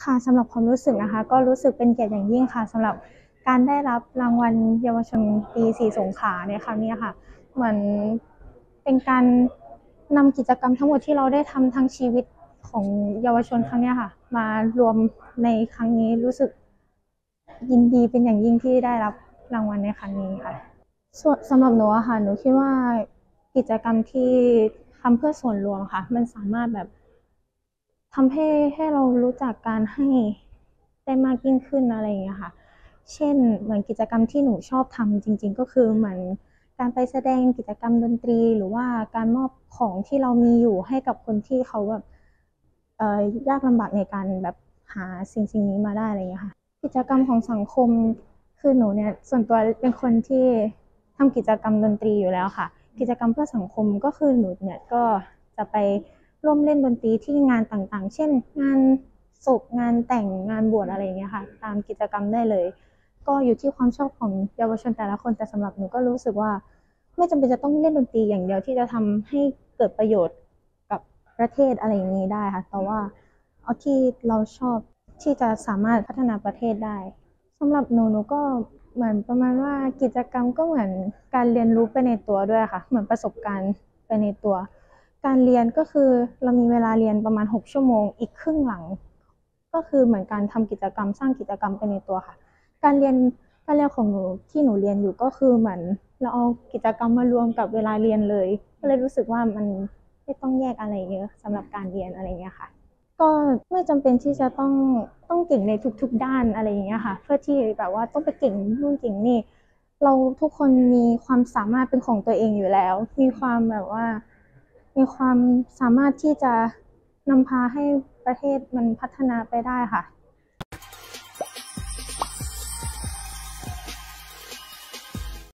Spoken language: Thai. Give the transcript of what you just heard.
ค่ะสำหรับความรู้สึกนะคะก็รู้สึกเป็นเกียรติอย่างยิ่งค่ะสำหรับการได้รับรางวัลเยาวชนปี4สงขลาในครั้งนี้ค่ะเหมือนเป็นการนำกิจกรรมทั้งหมดที่เราได้ทำทั้งชีวิตของเยาวชนครั้งนี้ค่ะมารวมในครั้งนี้รู้สึกยินดีเป็นอย่างยิ่งที่ได้รับรางวัลในครั้งนี้ค่ะส่วนสำหรับหนูอะค่ะหนูคิดว่ากิจกรรมที่ทำเพื่อส่วนรวมค่ะมันสามารถแบบทำให้เรารู้จักการให้ได้มากยิ่งขึ้นอะไรอย่างเงี้ยค่ะเช่นเหมือนกิจกรรมที่หนูชอบทำจริงๆก็คือเหมือนการไปแสดงกิจกรรมดนตรีหรือว่าการมอบของที่เรามีอยู่ให้กับคนที่เขาแบบยากลำบากในการแบบหาสิ่งนี้มาได้อะไรอย่างเงี้ยค่ะกิจกรรมของสังคมคือหนูเนี่ยส่วนตัวเป็นคนที่ทำกิจกรรมดนตรีอยู่แล้วค่ะกิจกรรมเพื่อสังคมก็คือหนูเนี่ยก็จะไปร่วมเล่นดนตรีที่งานต่างๆเช่นงานศพงานแต่งงานบวชอะไรอย่างเงี้ยค่ะตามกิจกรรมได้เลยก็อยู่ที่ความชอบของเยาวชนแต่ละคนแต่สำหรับหนูก็รู้สึกว่าไม่จำเป็นจะต้องเล่นดนตรีอย่างเดียวที่จะทำให้เกิดประโยชน์กับประเทศอะไรอย่างนี้ได้ค่ะแต่ว่าเอาที่เราชอบที่จะสามารถพัฒนาประเทศได้สำหรับหนูก็เหมือนประมาณว่ากิจกรรมก็เหมือนการเรียนรู้ไปในตัวด้วยค่ะเหมือนประสบการณ์ไปในตัวการเรียนก็คือเรามีเวลาเรียนประมาณ6 ชั่วโมงอีกครึ่งหลังก็คือเหมือนการทำกิจกรรมสร้างกิจกรรมไปในตัวค่ะการเรียนการเรียนของหนูที่หนูเรียนอยู่ก็คือเหมือนเราเอากิจกรรมมารวมกับเวลาเรียนเลยก็เลยรู้สึกว่ามันไม่ต้องแยกอะไรเยอะสำหรับการเรียนอะไรอย่างเงี้ยค่ะ ก็ไม่จำเป็นที่จะต้องเก่งในทุกๆด้านอะไรอย่างเงี้ยค่ะเพื่อที่แบบว่าต้องไปเก่งนู่นเก่งนี่เราทุกคนมีความสามารถเป็นของตัวเองอยู่แล้วมีความแบบว่ามีความสามารถที่จะนำพาให้ประเทศมันพัฒนาไปได้ค่ะ